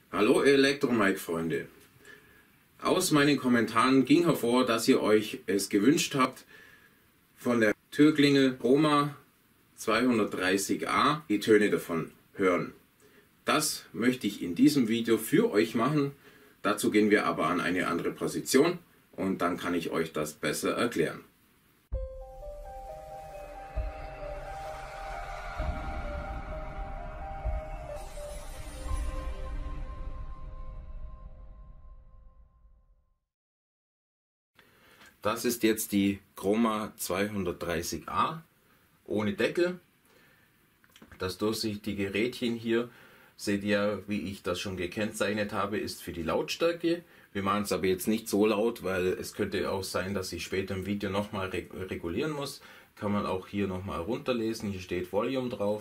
Hallo Elektromike-Freunde. Aus meinen Kommentaren ging hervor, dass ihr euch es gewünscht habt, von der Türklingel Chroma 230A die Töne davon hören. Das möchte ich in diesem Video für euch machen. Dazu gehen wir aber an eine andere Position und dann kann ich euch das besser erklären. Das ist jetzt die Chroma 230A ohne Deckel. Das durchsichtige Rädchen hier, seht ihr, wie ich das schon gekennzeichnet habe, ist für die Lautstärke. Wir machen es aber jetzt nicht so laut, weil es könnte auch sein, dass ich später im Video nochmal regulieren muss. Kann man auch hier nochmal runterlesen, hier steht Volume drauf.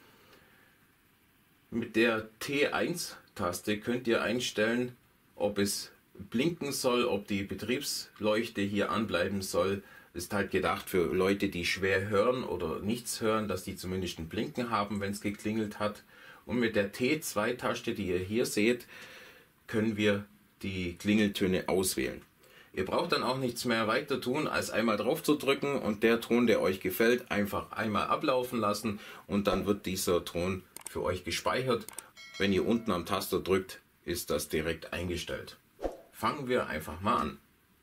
Mit der T1-Taste könnt ihr einstellen, ob es blinken soll, ob die Betriebsleuchte hier anbleiben soll. Ist halt gedacht für Leute, die schwer hören oder nichts hören, dass die zumindest ein Blinken haben, wenn es geklingelt hat. Und mit der T2-Taste, die ihr hier seht, können wir die Klingeltöne auswählen. Ihr braucht dann auch nichts mehr weiter tun, als einmal drauf zu drücken und der Ton, der euch gefällt, einfach einmal ablaufen lassen und dann wird dieser Ton für euch gespeichert. Wenn ihr unten am Taster drückt, ist das direkt eingestellt. Fangen wir einfach mal an.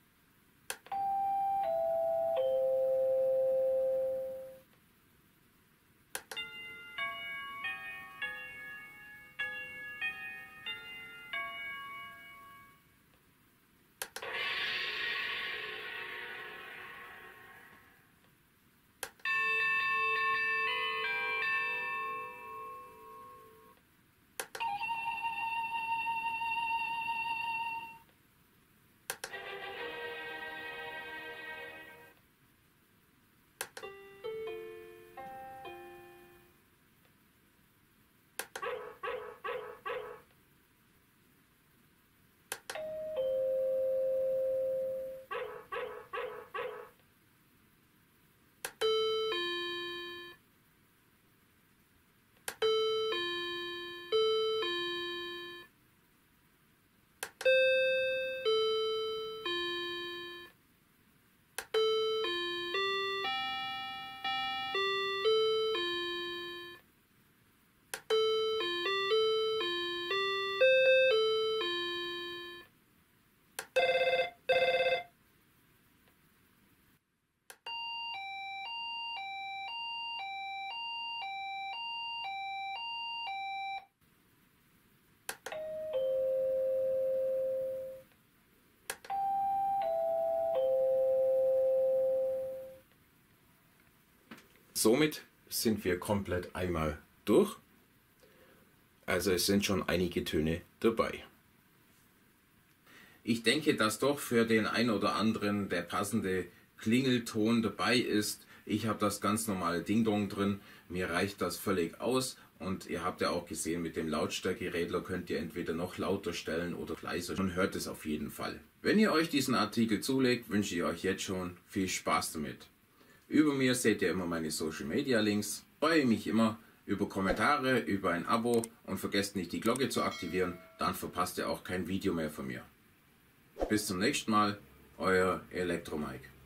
Somit sind wir komplett einmal durch. Also es sind schon einige Töne dabei. Ich denke, dass doch für den einen oder anderen der passende Klingelton dabei ist. Ich habe das ganz normale Ding-Dong drin. Mir reicht das völlig aus. Und ihr habt ja auch gesehen, mit dem Lautstärkeregler könnt ihr entweder noch lauter stellen oder leiser. Man hört es auf jeden Fall. Wenn ihr euch diesen Artikel zulegt, wünsche ich euch jetzt schon viel Spaß damit. Über mir seht ihr immer meine Social Media Links. Freue mich immer über Kommentare, über ein Abo und vergesst nicht die Glocke zu aktivieren, dann verpasst ihr auch kein Video mehr von mir. Bis zum nächsten Mal, euer Elektromike.